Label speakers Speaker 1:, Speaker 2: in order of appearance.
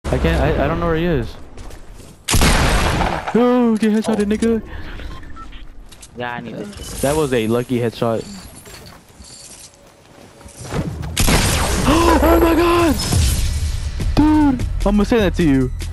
Speaker 1: I can't. I don't know where he is. Oh, get headshotted, nigga.
Speaker 2: Yeah, I need this.
Speaker 1: That was a lucky headshot. Oh my god, dude! I'm gonna send that to you.